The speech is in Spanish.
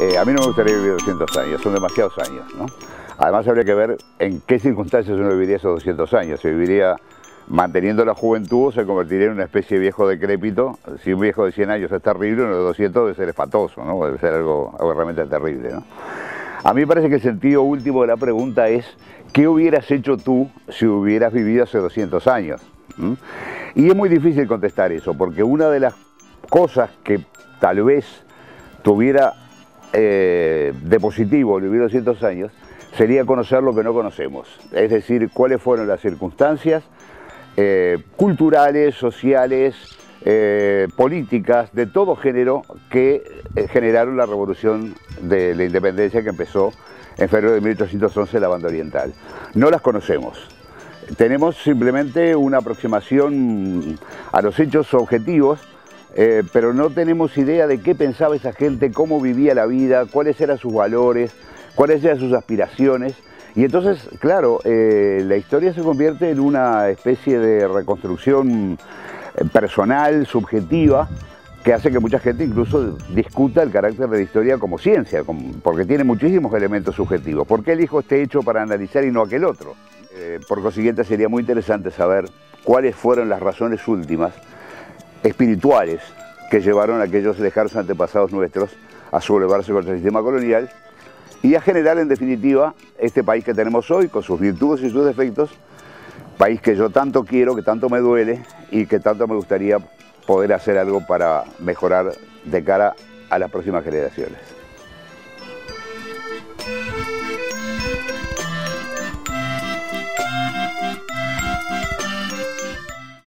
A mí no me gustaría vivir 200 años, son demasiados años, ¿no? Además habría que ver en qué circunstancias uno viviría esos 200 años. ¿Se viviría manteniendo la juventud o se convertiría en una especie de viejo decrépito? Si un viejo de 100 años es terrible, uno de 200 debe ser espantoso, ¿no? Debe ser algo realmente terrible, ¿no? A mí me parece que el sentido último de la pregunta es ¿qué hubieras hecho tú si hubieras vivido hace 200 años? Y es muy difícil contestar eso, porque una de las cosas que tal vez tuviera de positivo vivir 200 años sería conocer lo que no conocemos, es decir, cuáles fueron las circunstancias culturales, sociales, políticas, de todo género que generaron la revolución de la independencia que empezó en febrero de 1811 en la banda oriental. No las conocemos. Tenemos simplemente una aproximación a los hechos objetivos, pero no tenemos idea de qué pensaba esa gente, cómo vivía la vida, cuáles eran sus valores, cuáles eran sus aspiraciones. Y entonces, claro, la historia se convierte en una especie de reconstrucción personal, subjetiva, que hace que mucha gente incluso discuta el carácter de la historia como ciencia, porque tiene muchísimos elementos subjetivos. ¿Por qué elijo este hecho para analizar y no aquel otro? Por consiguiente, sería muy interesante saber cuáles fueron las razones últimas, espirituales, que llevaron a aquellos lejanos antepasados nuestros a sublevarse contra el sistema colonial y a generar, en definitiva, este país que tenemos hoy, con sus virtudes y sus defectos, país que yo tanto quiero, que tanto me duele y que tanto me gustaría poder hacer algo para mejorar de cara a las próximas generaciones.